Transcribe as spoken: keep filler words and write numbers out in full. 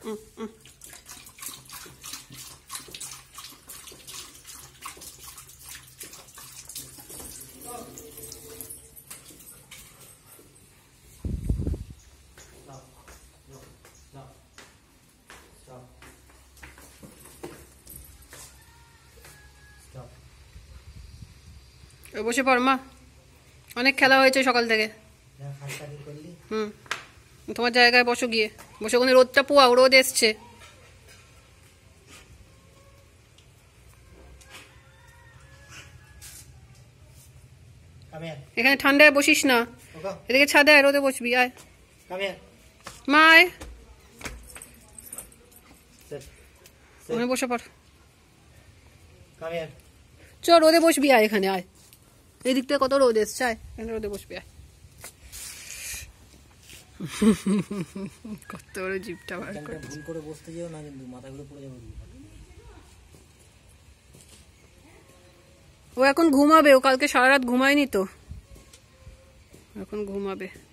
বসে পড় মা, অনেক খেলা হয়েছে সকাল থেকে। হুম, তোমার জায়গায় বসো, গিয়ে বসে ওখানে রোদটা পোয়াও, রোদ এসছে। এখানে ঠান্ডায় বসিস না, এদিকে ছাদে আয়, রোদে বসবি। আয় মা, আয় ওখানে বসে পড়। চ, রোদে বসবি, আয় এখানে আয়, এই দিকটা কত রোদ এসছে, আয় এখানে রোদে বসবি। আয় কত বড় জিপটা বার করে। ভুল করে বসতে যেও না কিন্তু, মাথা ঘুরে পড়ে যাবে। ও এখন ঘুমাবে, ও কালকে সারা রাত ঘুমায়নি তো, এখন ঘুমাবে।